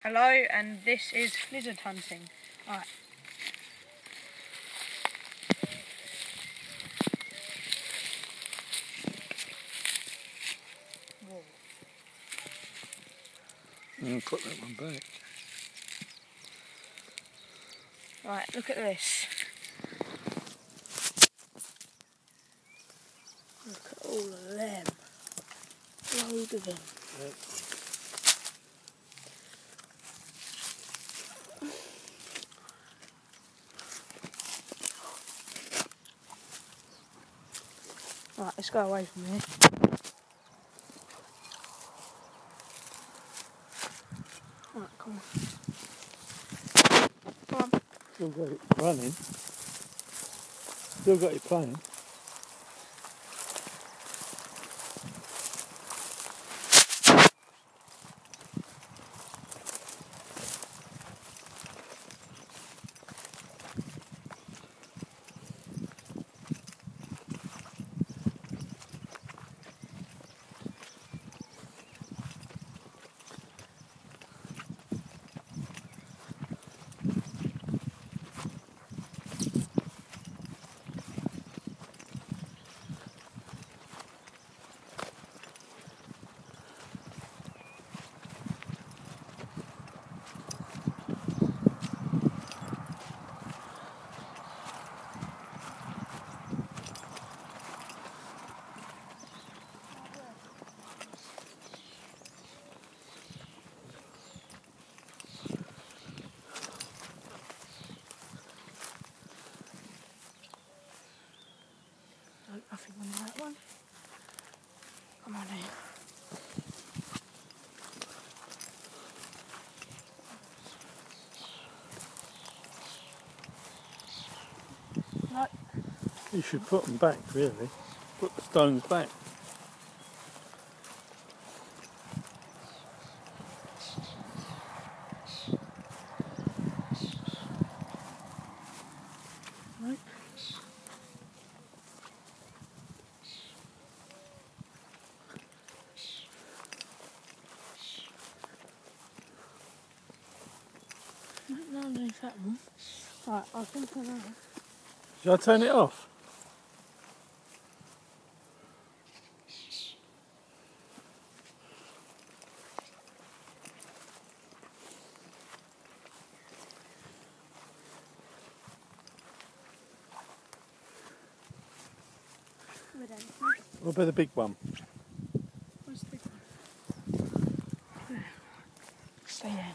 Hello, and this is lizard hunting. Right. Whoa. Put that one back. Right, look at this. Look at all of them. Load of them. Yep. Right, let's go away from here. Right, come on. Come on. Still got it running. Still got it playing. No, nothing on that one. Come on in. No. You should put them back, really. Put the stones back. Right. No, underneath that one. Right, I think I know. Shall I turn it off? What about the big one? Where's the big one? Stay there.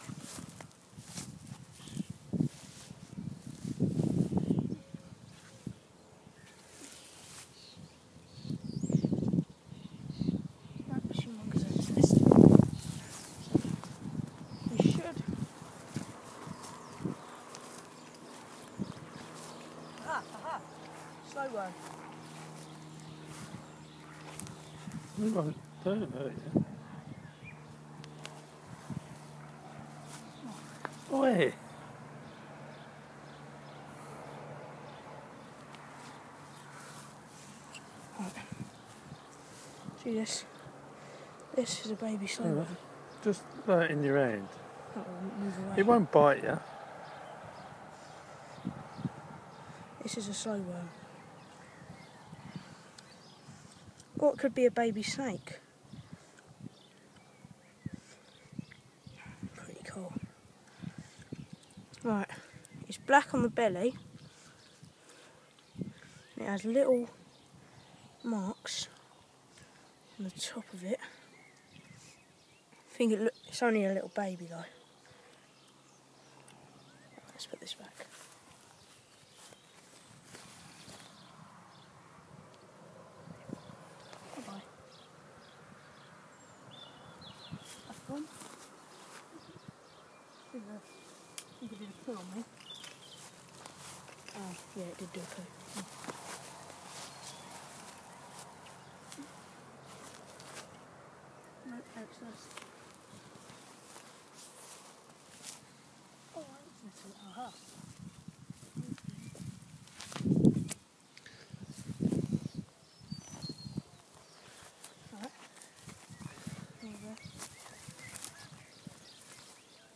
You should. Aha. Slow one. Don't hurt you. Oi! Right. See this? This is a baby slow one. Just put it in your hand. That will move away. It won't bite you. This is a slow worm. What could be a baby snake? Pretty cool. Right, it's black on the belly. And it has little marks on the top of it. I think it's only a little baby though. Let's put this back. Bye-bye. That's gone. I think it did a poo on me. Oh, yeah, it did do a poo. No, excellent. Oh, aha. Alright. There you go.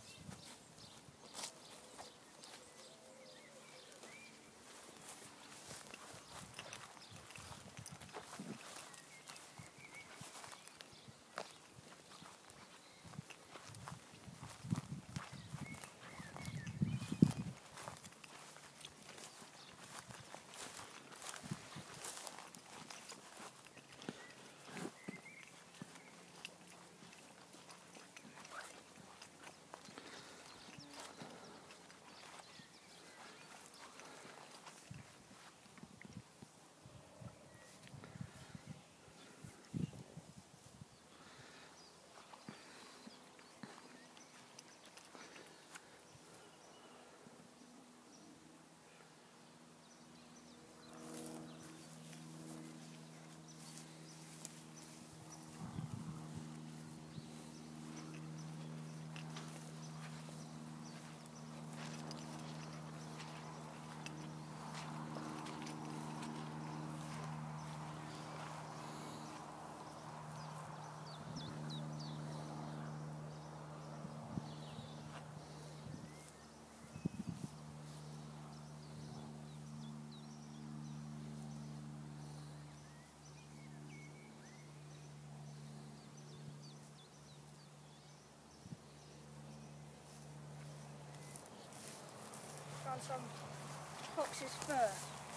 some fox's fur.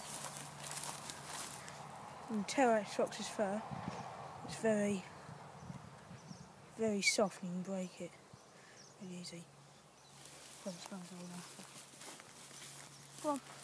And tear out fox's fur. It's very, very soft and you can break it really easy. Come on.